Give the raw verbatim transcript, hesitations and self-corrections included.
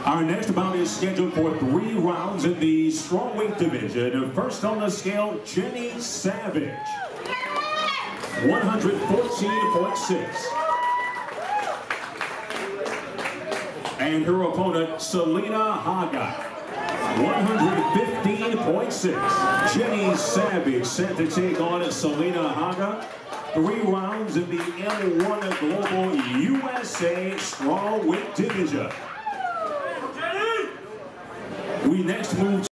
Our next bout is scheduled for three rounds in the strawweight division. First on the scale, Jenny Savage, one fourteen point six. And her opponent, Celine Haga, one fifteen point six. Jenny Savage set to take on Celine Haga. Three rounds in the M one Global U S A strawweight division. We next move